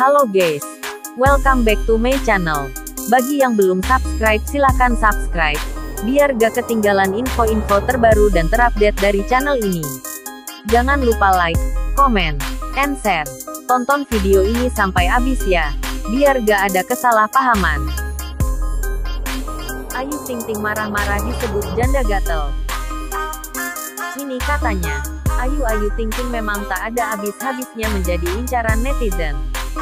Halo guys, welcome back to my channel. Bagi yang belum subscribe silahkan subscribe, biar gak ketinggalan info-info terbaru dan terupdate dari channel ini. Jangan lupa like, comment, and share. Tonton video ini sampai habis ya, biar gak ada kesalahpahaman. Ayu Ting Ting marah-marah disebut janda gatel. Ini katanya, Ayu Ting Ting memang tak ada habis-habisnya menjadi incaran netizen.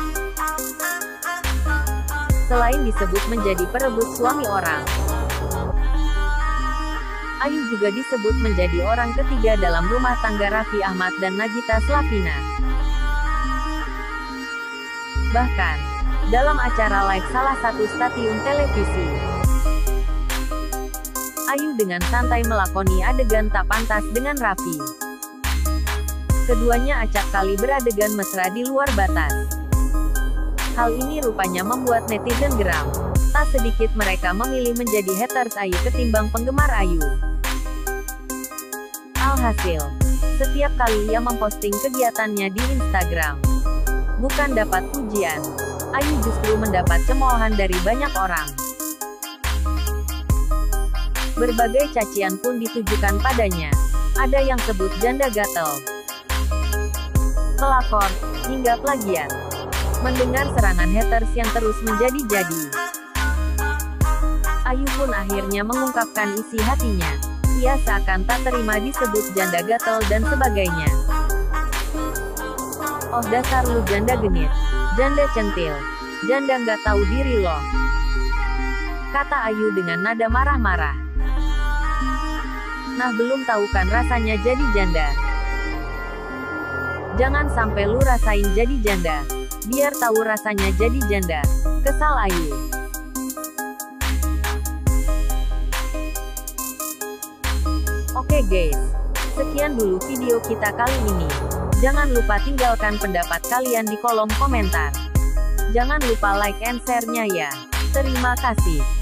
Selain disebut menjadi perebut suami orang, Ayu juga disebut menjadi orang ketiga dalam rumah tangga Raffi Ahmad dan Nagita Slavina. Bahkan, dalam acara live salah satu stasiun televisi, Ayu dengan santai melakoni adegan tak pantas dengan Raffi. Keduanya acap kali beradegan mesra di luar batas. Hal ini rupanya membuat netizen geram. Tak sedikit mereka memilih menjadi haters Ayu ketimbang penggemar Ayu. Alhasil, setiap kali ia memposting kegiatannya di Instagram, bukan dapat pujian, Ayu justru mendapat cemoohan dari banyak orang. Berbagai cacian pun ditujukan padanya. Ada yang sebut janda gatel, pelakor, hingga plagiat. Mendengar serangan haters yang terus menjadi-jadi, Ayu pun akhirnya mengungkapkan isi hatinya. Ia seakan tak terima disebut janda gatel dan sebagainya. Oh dasar lu janda genit, janda centil, janda nggak tahu diri loh, kata Ayu dengan nada marah-marah. Nah belum tahu kan rasanya jadi janda? Jangan sampai lu rasain jadi janda, biar tahu rasanya jadi janda, kesal Ayu. Oke guys, sekian dulu video kita kali ini. Jangan lupa tinggalkan pendapat kalian di kolom komentar. Jangan lupa like and share-nya ya. Terima kasih.